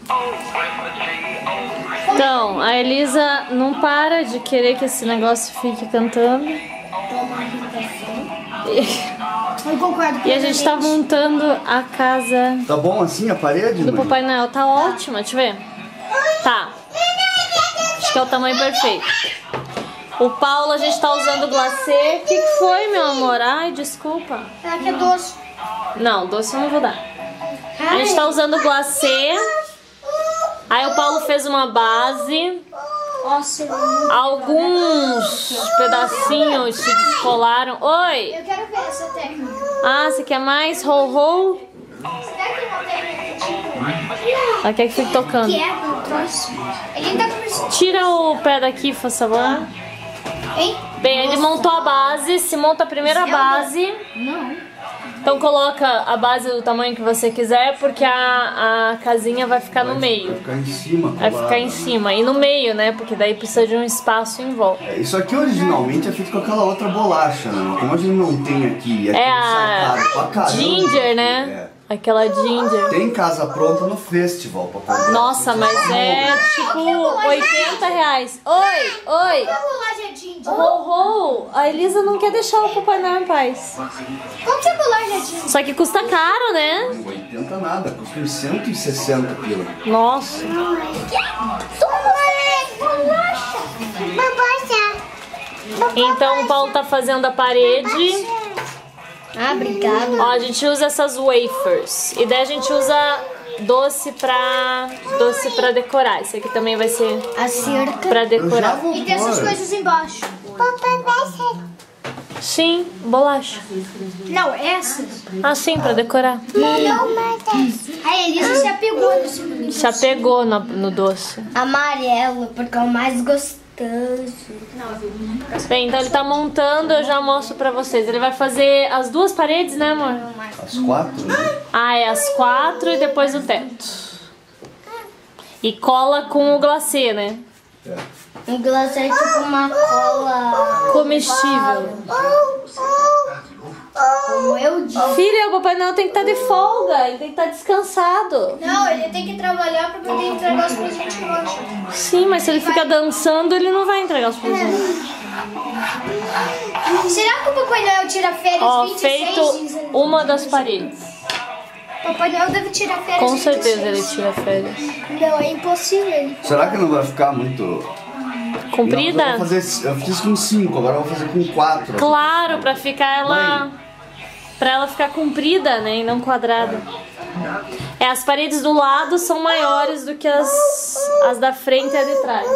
Então, a Elisa não para de querer que esse negócio fique cantando. Eu concordo. E a gente tá montando a casa Tá bom assim a parede, do mãe? Papai Noel. Tá ótima, deixa eu ver. Tá. Acho que é o tamanho perfeito. O Paulo, a gente tá usando glacê. O que foi, meu amor? Ai, desculpa. Será que é doce? Não, doce eu não vou dar. A gente tá usando glacê. Aí o Paulo fez uma base. Nossa, Alguns pedacinhos se descolaram. Oi! eu quero ver essa técnica. Ah, você quer mais? Ho-ho? Será que não tem Ela quer que fique tocando. que é do troço? Ele tá conversando. Tira o pé daqui, por favor. Hein? Bem, ele montou a base. Se monta a primeira base. Não. Então coloca a base do tamanho que você quiser, porque a casinha vai ficar no meio. Vai ficar em cima. Vai ficar em cima. E no meio, né? Porque daí precisa de um espaço em volta. Isso aqui originalmente é feito com aquela outra bolacha, né? Como a gente não tem aqui, É a pra caramba. ginger, né? Aquela ginger. Tem casa pronta no festival pra comprar. Nossa, mas é tipo R$80. Oi, oi. A bolacha ginger. Ho, ho. A Elisa não quer deixar o Papai Noel em paz. Como que é bolacha ginger? Só que custa caro, né? 80 nada, custa uns 160 pila. Nossa. Bolacha. Então o Paulo tá fazendo a parede. Ah, obrigado. Ó, a gente usa essas wafers. E daí a gente usa doce pra decorar. Esse aqui também vai ser A cerca. pra Eu já decorar. vou E tem essas embora. coisas embaixo. Sim, bolacha. Não, essas. Ah, sim, pra decorar. A Elisa se apegou nesse bonito. Se apegou no doce. Amarelo, porque é o mais gostoso. Bem, então ele tá montando, eu já mostro pra vocês. Ele vai fazer as duas paredes, né, amor? As 4, né? Ah, é as 4 e depois o teto. E cola com o glacê, né? Um glacê é tipo uma cola. Comestível. Como eu disse. Filha, o Papai Noel tem que estar de folga, ele tem que estar descansado. Não, ele tem que trabalhar pra poder entregar os presentes hoje. Sim, mas se ele fica dançando, ele não vai entregar os presentes. Será que o Papai Noel tira férias Ó, 26 feito dias? uma das paredes. Papai Noel deve tirar férias Com 26. certeza ele tira férias. Não, é impossível. Ele. Será que não vai ficar muito... Comprida? Não, eu fiz com 5, agora eu vou fazer com 4. Claro, pra ficar ela... Pra ela ficar comprida, né, e não quadrada. É, as paredes do lado são maiores do que as da frente e a de trás.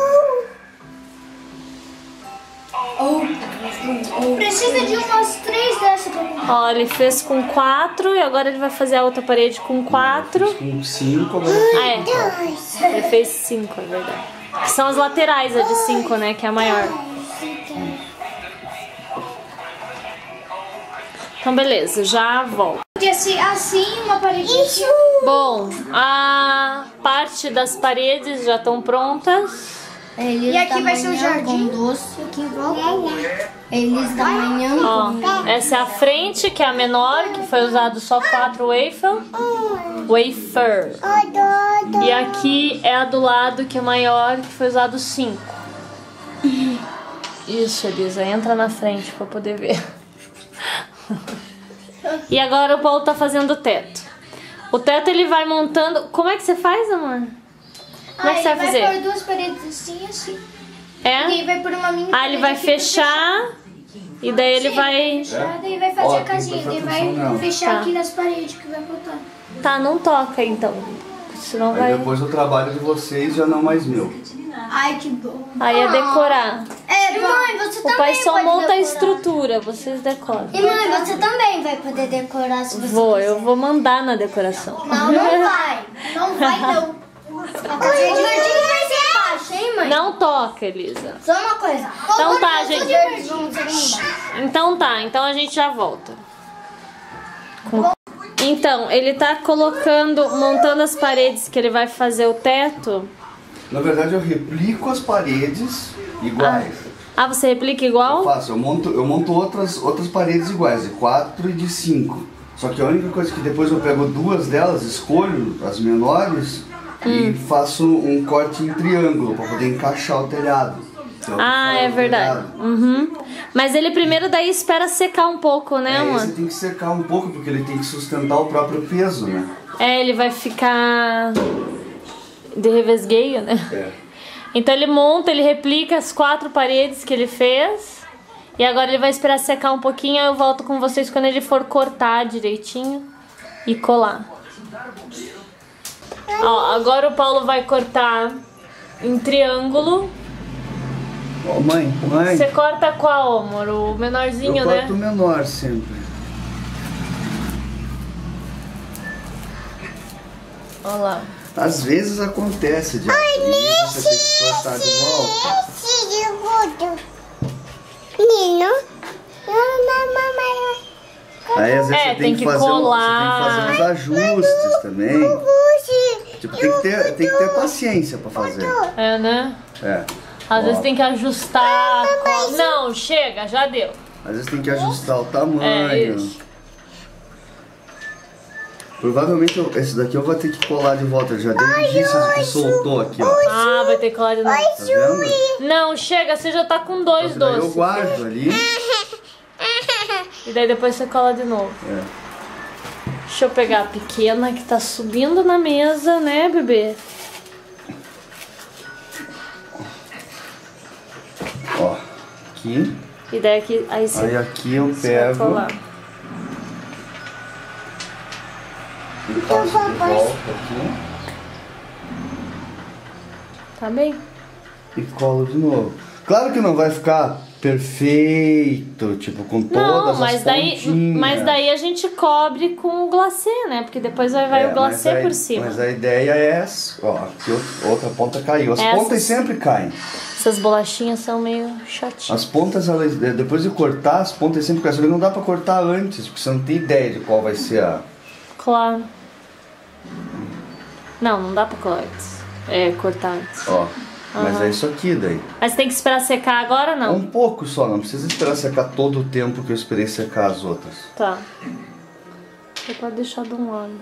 Precisa de umas 3 dessas pra mim. Ó, ele fez com 4 e agora ele vai fazer a outra parede com 4. Com 5, agora Ah, é. Ele fez 5, é verdade. Que são as laterais, a de 5, né, que é a maior. Então, beleza, já volto. Assim, uma parede. Isso! Bom, a parte das paredes já estão prontas. E aqui vai ser o jardim. Com doce aqui em volta. Eles da manhã. Ó, essa é a frente, que é a menor, que foi usado só 4 wafer. E aqui é a do lado, que é maior, que foi usado 5. Isso, Elisa, entra na frente pra poder ver. E agora o Paulo tá fazendo o teto. O teto ele vai montando... Como é que você faz, amor? Como é que você vai fazer? Ele vai pôr 2 paredes assim, assim. É? E aí vai pôr uma mini Ah, ele vai parede aqui pra fechar e daí ele vai... Daí vai fazer Ó, a casinha, tem que daí prestar vai atenção nela. fechar Tá. aqui nas paredes que vai botar. Tá, não toca então. Senão Aí vai... depois o trabalho de vocês já não mais meu. Ai, que bom. Aí é decorar. É, mãe, você O também pai só pode monta a decorar. estrutura, vocês decoram. E mãe, você também vai poder decorar se você quiser. Eu vou mandar na decoração. Não, não vai. Não vai, não. A casinha de jardim vai ser baixa, hein, mãe? Não toca, Elisa. Só uma coisa. Então tá, gente. Vamos ser embaixo. Então tá, então a gente já volta. Então, ele tá montando as paredes que ele vai fazer o teto. Na verdade eu replico as paredes iguais. Ah, você replica igual? Eu monto outras paredes iguais, de 4 e de 5. Só que a única coisa que depois eu pego 2 delas, escolho as menores e faço um corte em triângulo pra poder encaixar o telhado. Então, Ah, é verdade. Uhum. Mas ele primeiro daí espera secar um pouco, né, amor? Esse tem que secar um pouco, porque ele tem que sustentar o próprio peso, né? É, ele vai ficar de revesgueio, né? É. Então ele monta, ele replica as 4 paredes que ele fez. E agora ele vai esperar secar um pouquinho, aí eu volto com vocês quando ele for cortar direitinho e colar. Ó, agora o Paulo vai cortar em triângulo. Ó, mãe. Você corta qual, amor? O menorzinho, eu né? corto o menor sempre. Olha lá. Às vezes acontece de você ter que cortar de volta. Aí às vezes você tem que fazer colar. você tem que fazer uns ajustes também. Tipo, tem que ter paciência pra fazer. É, né? É. Às Ó, vezes tem que ajustar. Não, chega, já deu. Às vezes tem que ajustar o tamanho. É isso. Provavelmente esse daqui eu vou ter que colar de volta. Já deu indícios que soltou aqui, ó. Ah, vai ter que colar de novo. Tá vendo? Não, chega, você já tá com 2 Daí eu doces. guardo ali. E daí depois você cola de novo. É. Deixa eu pegar a pequena que tá subindo na mesa, né, bebê? Ó, aqui. E daí aqui, aí você Aí aqui eu você vai pego colar. e passo de volta aqui Tá bem? e colo de novo. Claro que não vai ficar perfeito, tipo, com todas Não, as mas daí, pontinhas. mas daí a gente cobre com o glacê, né? Porque depois vai o glacê por cima. Mas a ideia é essa. Ó, aqui outra ponta caiu. As Essas- pontas sempre caem. Essas bolachinhas são meio chatinhas. As pontas, elas, depois de cortar, as pontas sempre caem. Só que não dá pra cortar antes, porque você não tem ideia de qual vai ser a... Claro. Não dá pra colar antes. É, cortar antes. Ó, mas é isso aqui daí. Mas tem que esperar secar agora, não? Um pouco só, não precisa esperar secar todo o tempo que eu esperei secar as outras. Tá. Você pode deixar de um lado.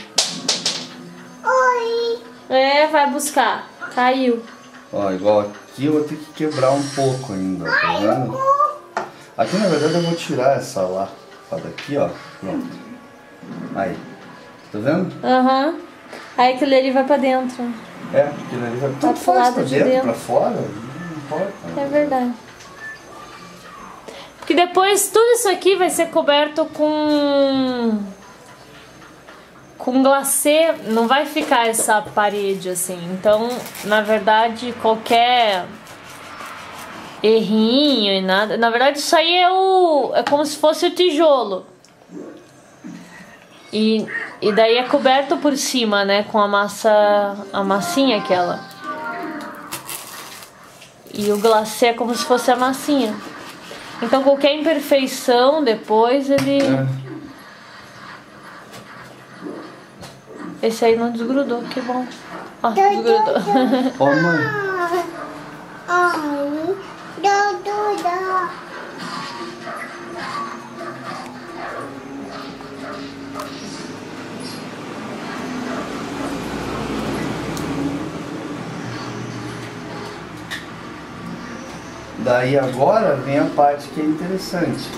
É, vai buscar. Caiu. Ó, igual aqui eu vou ter que quebrar um pouco ainda, tá vendo? Aqui na verdade eu vou tirar essa lá daqui, ó. Pronto. Aí. Tá vendo? Aham. Aí aquele ali vai pra dentro. É, porque ali vai Tá tanto pro faz lado pra de dentro, dentro. pra fora, não importa. É verdade. Porque depois tudo isso aqui vai ser coberto com glacê, não vai ficar essa parede assim. Então, na verdade, qualquer errinho e nada. Na verdade, isso aí é como se fosse o tijolo. E daí é coberto por cima, né, com a massinha aquela. E o glacê é como se fosse a massinha. Então qualquer imperfeição depois ele... Esse aí não desgrudou, que bom. Ó, desgrudou. Ó, mãe. Daí agora vem a parte que é interessante.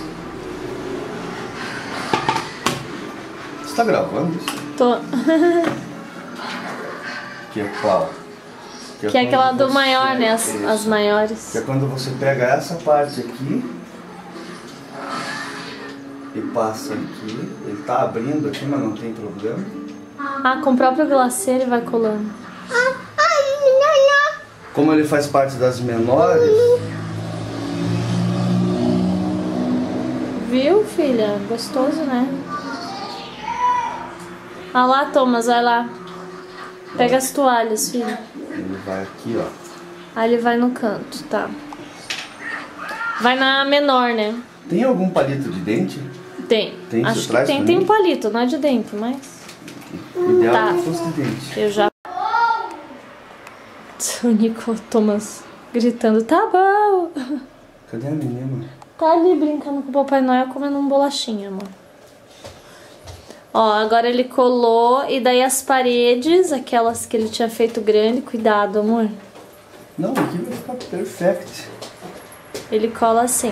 Você tá gravando isso? Tô. Que é qual? Que é aquela do maior, né? As maiores. Que é quando você pega essa parte aqui e passa aqui. Ele tá abrindo aqui, mas não tem problema. Ah, com o próprio glacê ele vai colando. Como ele faz parte das menores, Viu, filha? Gostoso, né? Ah lá, Thomas, vai lá. Pega as toalhas, filho. ele vai aqui, ó. Aí ele vai no canto, tá. Vai na menor, né? Tem algum palito de dente? Tem. Tem, você Acho que traz tem. pra Tem mim? um palito, não é de dente, mas... O ideal Tá. é que fosse de dente. Eu já... O Nico Thomas gritando, tá bom. Cadê a menina? Tá ali brincando com o Papai Noel comendo um bolachinha, amor. Ó, agora ele colou e daí as paredes, aquelas que ele tinha feito grande, cuidado, amor. Não, aqui vai ficar perfect. Ele cola assim.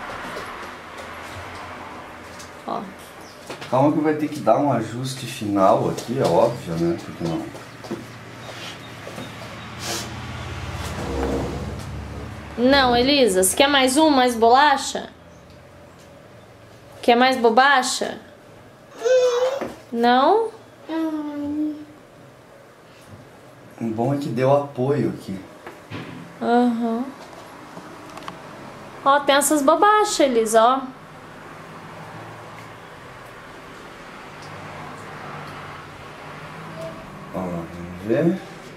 Ó. Calma que vai ter que dar um ajuste final aqui, é óbvio, né? Porque não. Não, Elisa, você quer mais mais bolacha? Quer mais bobacha? Não? O bom é que deu apoio aqui. Aham. Ó, tem essas bobachas, Elisa, ó. Ó, vamos ver.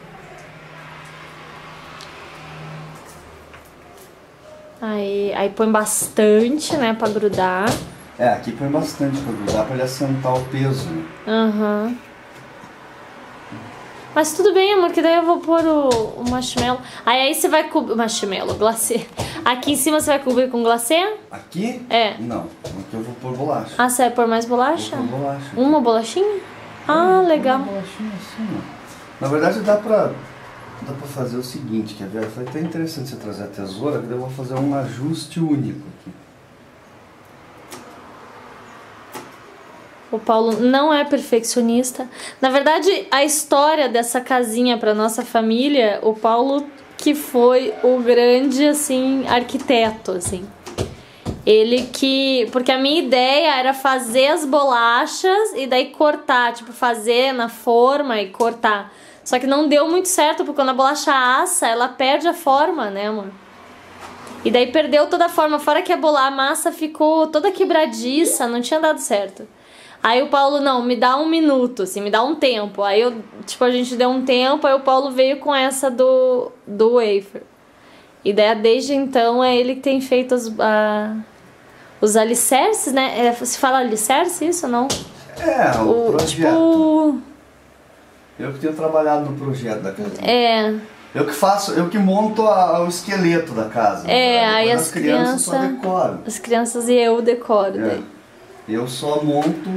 Aí põe bastante, né, pra grudar. É, aqui põe bastante pra grudar pra ele assentar o peso, né? Aham. Mas tudo bem, amor, que daí eu vou pôr o marshmallow. Aí você vai cobrir... Marshmallow, glacê. Aqui em cima você vai cobrir com glacê? Aqui? É. Não, aqui eu vou pôr bolacha. Ah, você vai pôr mais bolacha? Vou pôr bolacha. Uma bolachinha? Ah, legal. Uma bolachinha assim, ó. Na verdade dá pra fazer o seguinte, quer ver? Foi até interessante você trazer a tesoura, que daí eu vou fazer um ajuste único aqui. O Paulo não é perfeccionista. Na verdade, a história dessa casinha para nossa família, o Paulo que foi o grande, assim, arquiteto, assim. Ele que... Porque a minha ideia era fazer as bolachas e daí cortar, tipo, fazer na forma e cortar. Só que não deu muito certo, porque quando a bolacha assa, ela perde a forma, né, amor? E daí perdeu toda a forma, fora que a massa ficou toda quebradiça, não tinha dado certo. Aí o Paulo, não, me dá um minuto, assim, me dá um tempo. Aí eu, tipo, a gente deu um tempo, aí o Paulo veio com essa do wafer. E daí, desde então, é ele que tem feito os alicerces, né? Se fala alicerce isso ou não? É, o projeto. Tipo... Eu que tenho trabalhado no projeto da casa. É... Eu que monto o esqueleto da casa. É, aí as crianças só decoram. As crianças e eu decoro daí. Eu só monto...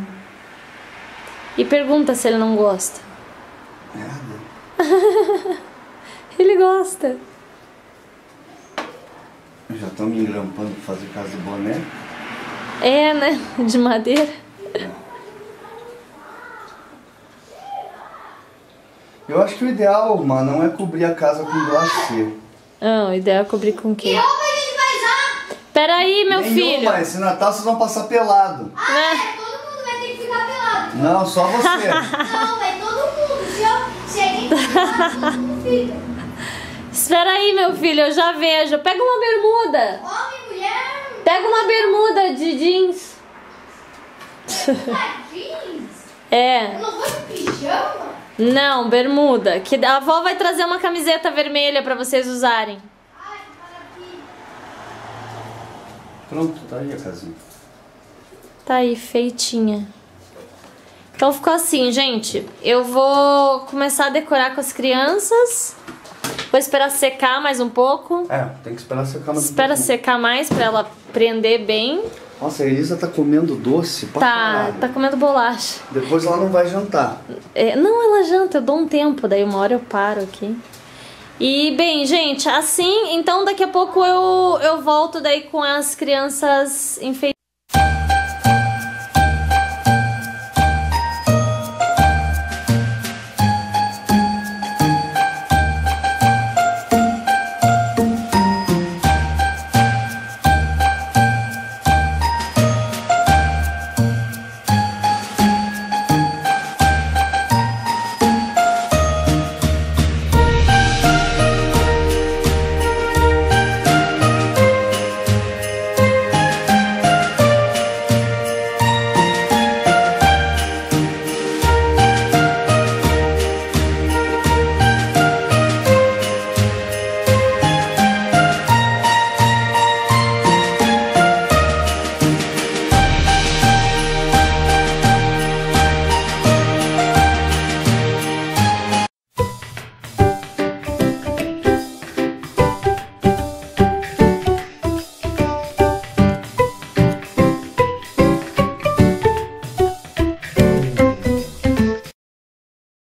E pergunta se ele não gosta. Nada. Ele gosta. Já estão me engrampando pra fazer casa de boné. É, né? De madeira. Eu acho que o ideal, mano, não é cobrir a casa com glacê. Ah, o ideal é cobrir com o quê? Que roupa a gente vai usar? Peraí, meu filho. Mas esse Natal vocês vão passar pelado. Todo mundo vai ter que ficar pelado. Não, só você. Não, é todo mundo. Se a gente ficar, todo mundo fica. Espera aí, meu filho, eu já vejo. Pega uma bermuda. Homem, mulher. Pega uma bermuda de jeans. Jeans. É. Eu não vou de pijama? Não, bermuda. Que a avó vai trazer uma camiseta vermelha pra vocês usarem. Ai, que maravilha. Pronto, tá aí a casinha. Tá aí, feitinha. Então ficou assim, gente. Eu vou começar a decorar com as crianças. Vou esperar secar mais um pouco. É, tem que esperar secar mais Espera secar mais pra ela prender bem. Nossa, a Elisa tá comendo doce pra caralho. Tá comendo bolacha. Depois ela não vai jantar. É, não, ela janta, eu dou um tempo, daí uma hora eu paro aqui. E, bem, gente, assim, então daqui a pouco eu volto daí com as crianças enfeitadas.